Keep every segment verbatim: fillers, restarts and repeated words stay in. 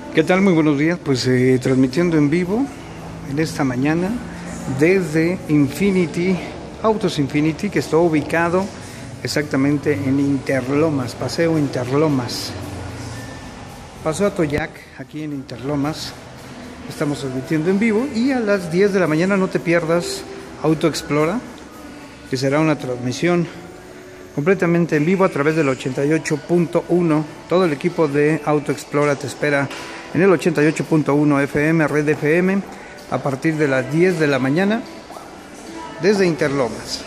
¿Qué tal? Muy buenos días. Pues eh, transmitiendo en vivo en esta mañana desde Infinity, Autos Infinity, que está ubicado exactamente en Interlomas, Paseo Interlomas. Paseo Atoyac, aquí en Interlomas. Estamos transmitiendo en vivo y a las diez de la mañana no te pierdas Auto Explora, que será una transmisión completamente en vivo a través del ochenta y ocho punto uno. Todo el equipo de Auto Explora te espera en el ochenta y ocho punto uno F M, Red F M, a partir de las diez de la mañana desde Interlomas.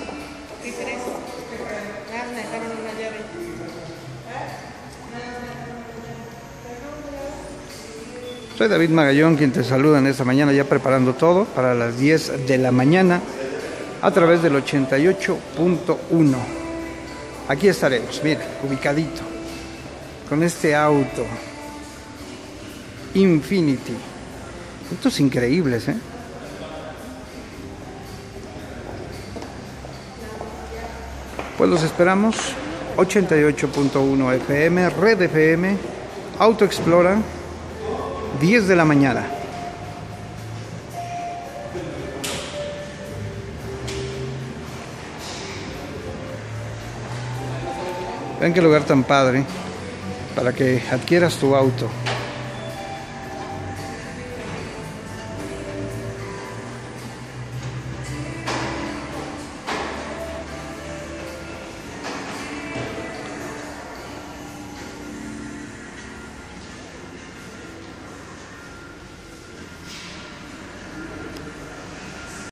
Soy David Magallón, quien te saluda en esta mañana, ya preparando todo para las diez de la mañana a través del ochenta y ocho punto uno. Aquí estaremos, mira, ubicadito, con este auto Infinity. Autos increíbles, ¿eh? Pues los esperamos, ochenta y ocho punto uno F M, Red F M, Auto Explora, diez de la mañana. Vean qué lugar tan padre para que adquieras tu auto.